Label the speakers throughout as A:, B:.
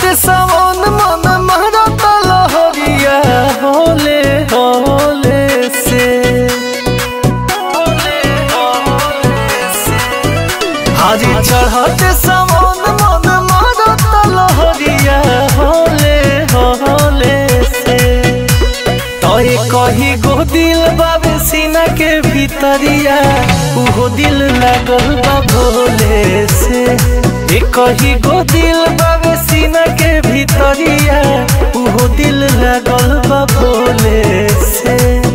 A: सावन मन महरत लहरिया होले होले से हाजी चढ़ते सावन मन महरत लहरिया होले होले से तोय कही गो दिल बाबे सीना के भीतरिया उहो दिल लागल बा भोले से कही गो दिल बाबे सीना के भीतरिया उहो दिल लागल बा भोले से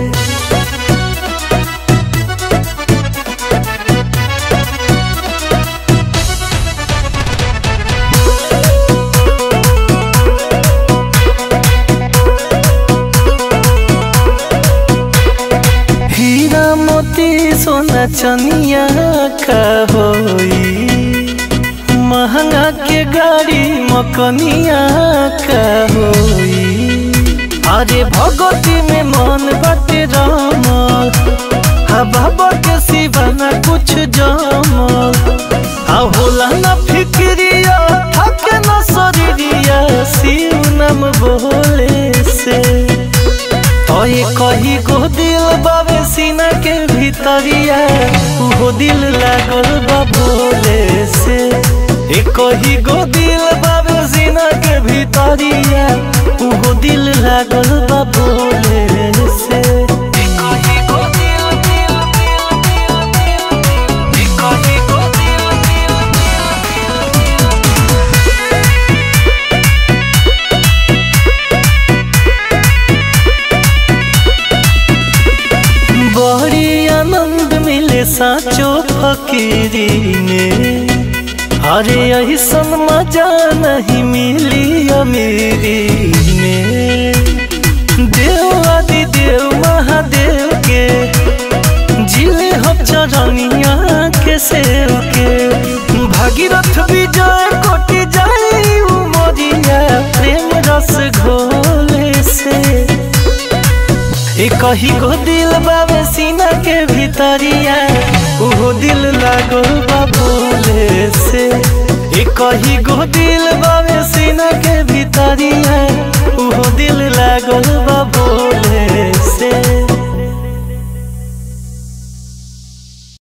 A: हीरा मोती सोना चनिया का होई महंगा के गाड़ी मकनिया का होई अरे भगवती में मन बाटे रामल बाबा के सिवाना कुछ जमल होला न फिक्रिया थक न शरीरिया शिव नाम बोले से तोय कही गो दिल बाबे सीना के भीतरिया उहो दिल लागल बा भोले से कही गो दिल बाबे सीना के भीतरिया उहो दिल लागल बा भोले से कही गो दिल दिल दिल कही गो बड़ी आनंद मिले साचो फकीरी में अरे ऐसन मजा नहीं मिली अमीरी में देव आदि देव महादेव के जिले हम चरनिया के सेव के भागीरथ विजय कोटि जाई उमरिया प्रेम रस घोले से कही गो दिल बाबे सीना के भीतरिया उहो दिल लागल बा भोले से कही गो दिल